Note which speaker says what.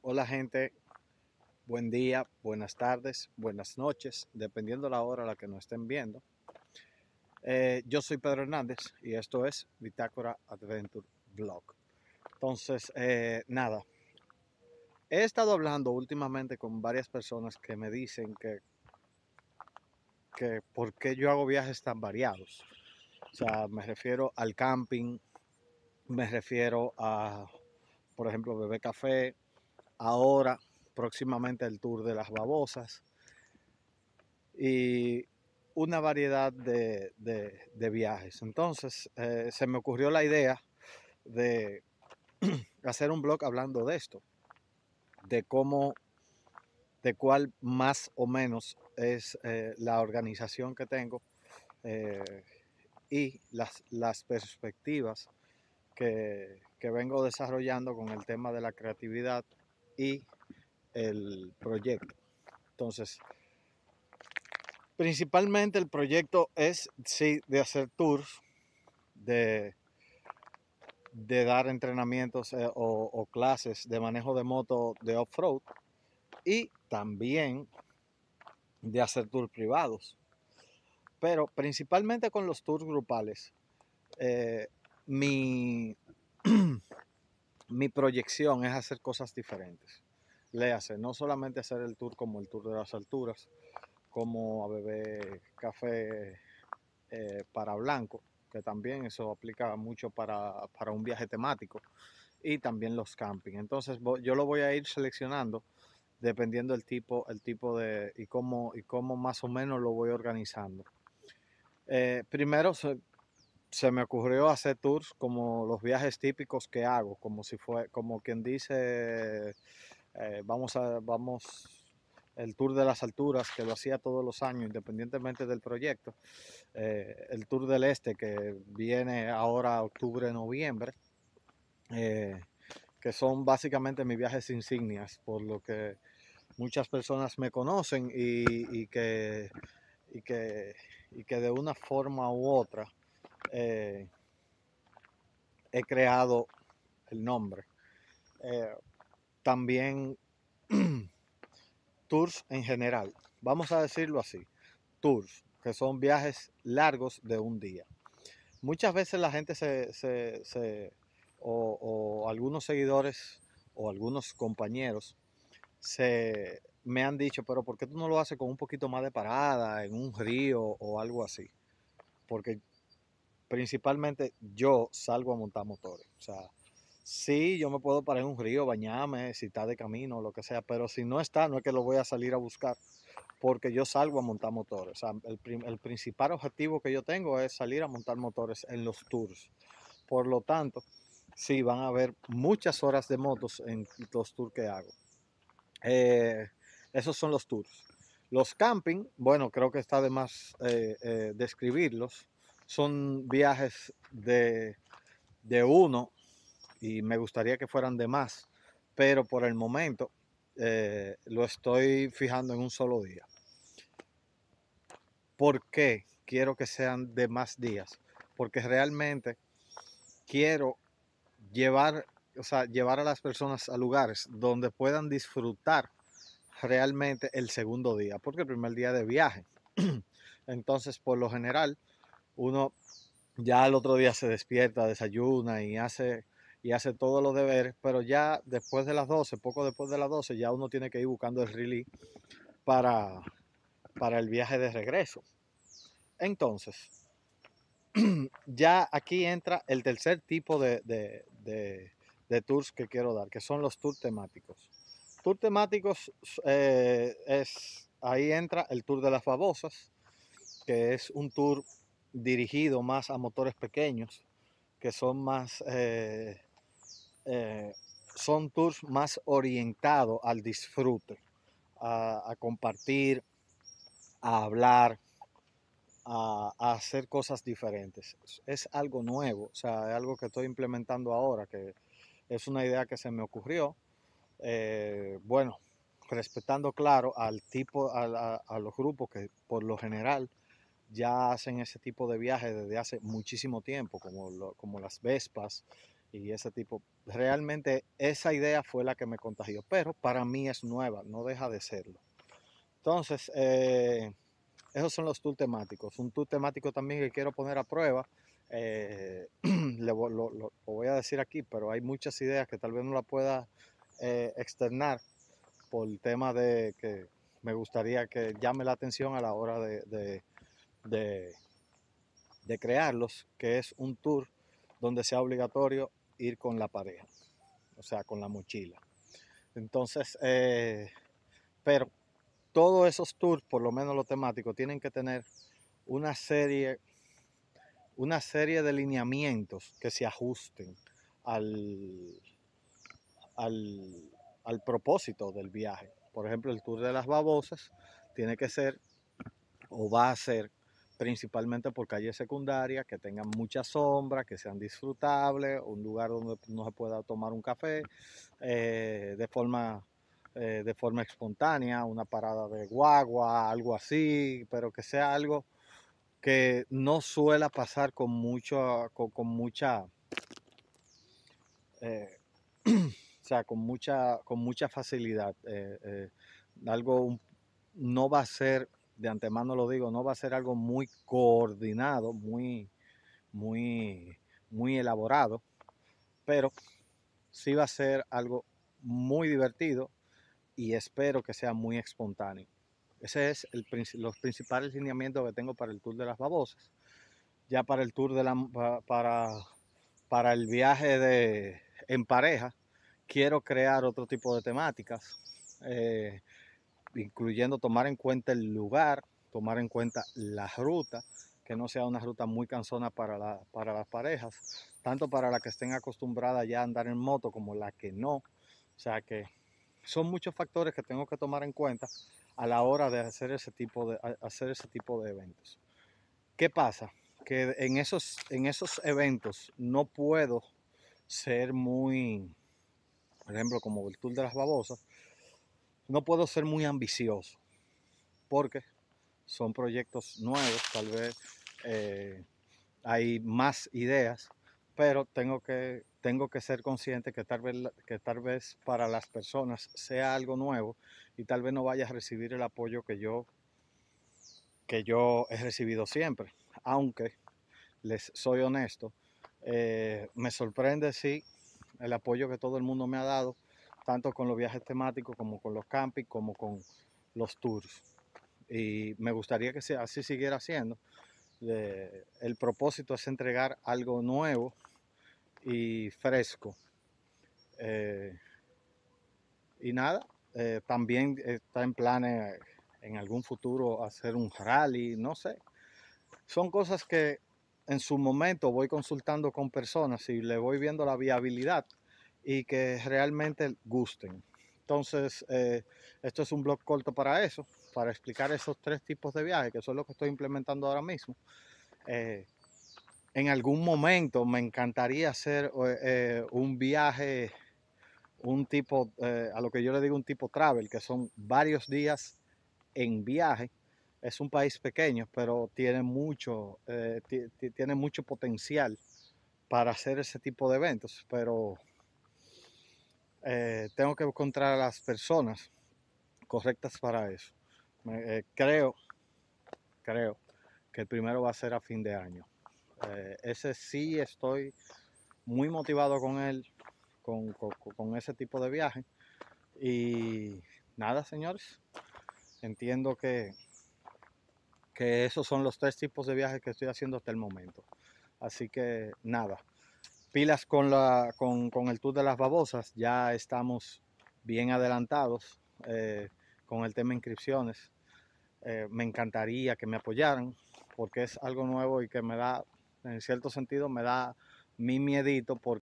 Speaker 1: Hola gente, buen día, buenas tardes, buenas noches, dependiendo la hora a la que nos estén viendo. Yo soy Pedro Hernández y esto es Bitácora Adventure Vlog. Entonces, nada, he estado hablando últimamente con varias personas que me dicen que por qué yo hago viajes tan variados. O sea, me refiero al camping, me refiero a, por ejemplo, beber café, ahora próximamente el tour de las babosas y una variedad de viajes. Entonces se me ocurrió la idea de hacer un blog hablando de esto, de cómo, de cuál más o menos es la organización que tengo eh, y las perspectivas que vengo desarrollando con el tema de la creatividad y el proyecto. Entonces, principalmente el proyecto es, sí, de hacer tours, de, de dar entrenamientos o clases de manejo de moto de off-road y también de hacer tours privados. Pero principalmente con los tours grupales, eh, mi, mi proyección es hacer cosas diferentes. Léase, no solamente hacer el tour como el tour de las alturas, como a beber café para blanco, que también eso aplica mucho para un viaje temático, y también los camping. Entonces yo lo voy a ir seleccionando dependiendo el tipo de y cómo más o menos lo voy organizando. Primero se me ocurrió hacer tours como los viajes típicos que hago, como si fue, como quien dice, vamos el tour de las alturas, que lo hacía todos los años, independientemente del proyecto. El Tour del Este, que viene ahora octubre, noviembre, eh, que son básicamente mis viajes insignias, por lo que muchas personas me conocen y que, y que de una forma u otra eh, he creado el nombre. Eh, También tours en general, vamos a decirlo así, tours, que son viajes largos de un día. Muchas veces la gente o algunos seguidores o algunos compañeros me han dicho, pero ¿por qué tú no lo haces con un poquito más de parada, en un río o algo así? Porque principalmente yo salgo a montar motores. O sea, sí, yo me puedo parar en un río, bañarme, si está de camino o lo que sea, pero si no está, no es que lo voy a salir a buscar, porque yo salgo a montar motores. O sea, el principal objetivo que yo tengo es salir a montar motores en los tours. Por lo tanto, sí, van a haber muchas horas de motos en los tours que hago. Eh, Esos son los tours. Los camping, bueno, creo que está de más describirlos. Son viajes de uno y me gustaría que fueran de más, pero por el momento lo estoy fijando en un solo día. ¿Por qué quiero que sean de más días? Porque realmente quiero llevar, o sea, llevar a las personas a lugares donde puedan disfrutar realmente el segundo día, porque el primer día de viaje. Entonces, por lo general, uno ya el otro día se despierta, desayuna y hace todos los deberes, pero ya después de las 12, poco después de las 12, ya uno tiene que ir buscando el release para, para el viaje de regreso. Entonces, ya aquí entra el tercer tipo de tours que quiero dar, que son los tours temáticos. Tours temáticos ahí entra el tour de las babosas, que es un tour dirigido más a motores pequeños, que son más, eh, son tours más orientados al disfrute, a compartir, a hablar, a hacer cosas diferentes. Es algo nuevo, o sea, es algo que estoy implementando ahora, que es una idea que se me ocurrió. Bueno, respetando, claro, al tipo, a los grupos que por lo general ya hacen ese tipo de viajes desde hace muchísimo tiempo, como las Vespas y ese tipo. Realmente esa idea fue la que me contagió, pero para mí es nueva, no deja de serlo. Entonces, esos son los tours temáticos. Un tour temático también que quiero poner a prueba, lo voy a decir aquí, pero hay muchas ideas que tal vez no la pueda externar por el tema de que me gustaría que llame la atención a la hora de, de crearlos, que es un tour donde sea obligatorio ir con la pareja, o sea, con la mochila. Entonces, pero todos esos tours, por lo menos los temáticos, tienen que tener una serie, una serie de lineamientos que se ajusten al, al, al propósito del viaje. Por ejemplo, el tour de las babosas tiene que ser o va a ser principalmente por calles secundarias que tengan mucha sombra, que sean disfrutables, un lugar donde no se pueda tomar un café de forma espontánea, una parada de guagua, algo así, pero que sea algo que no suela pasar con mucha, eh, o sea, con mucha facilidad. Algo no va a ser, de antemano lo digo, no va a ser algo muy coordinado, muy, muy elaborado, pero sí va a ser algo muy divertido y espero que sea muy espontáneo. Ese es los principales lineamientos que tengo para el tour de las babosas. Ya para el tour de para el viaje en pareja, quiero crear otro tipo de temáticas, incluyendo tomar en cuenta el lugar, tomar en cuenta la ruta, que no sea una ruta muy cansona para las parejas, tanto para las que estén acostumbradas ya a andar en moto como la que no. O sea que son muchos factores que tengo que tomar en cuenta a la hora de hacer hacer ese tipo de eventos. ¿Qué pasa? Que en esos eventos no puedo ser muy, por ejemplo, como el Tour de las Babosas, no puedo ser muy ambicioso porque son proyectos nuevos, tal vez hay más ideas, pero tengo que ser consciente que tal vez para las personas sea algo nuevo y tal vez no vaya a recibir el apoyo que yo he recibido siempre. Aunque les soy honesto, me sorprende sí el apoyo que todo el mundo me ha dado, tanto con los viajes temáticos como con los campings, como con los tours. Y me gustaría que así siguiera siendo. El propósito es entregar algo nuevo y fresco. Eh, y nada, también está en planes en algún futuro hacer un rally, no sé. Son cosas que en su momento voy consultando con personas y le voy viendo la viabilidad y que realmente gusten. Entonces, esto es un blog corto para eso, para explicar esos tres tipos de viajes, que son los que estoy implementando ahora mismo. Eh, en algún momento me encantaría hacer un viaje, un tipo, a lo que yo le digo un tipo travel, que son varios días en viaje. Es un país pequeño, pero tiene mucho potencial para hacer ese tipo de eventos. Pero tengo que encontrar a las personas correctas para eso. Creo que el primero va a ser a fin de año. Ese sí estoy muy motivado con él, con ese tipo de viaje. Y nada, señores, entiendo que esos son los tres tipos de viajes que estoy haciendo hasta el momento. Así que nada, pilas con el tour de las babosas, ya estamos bien adelantados con el tema de inscripciones. Me encantaría que me apoyaran porque es algo nuevo y que me da, en cierto sentido, me da mi miedito porque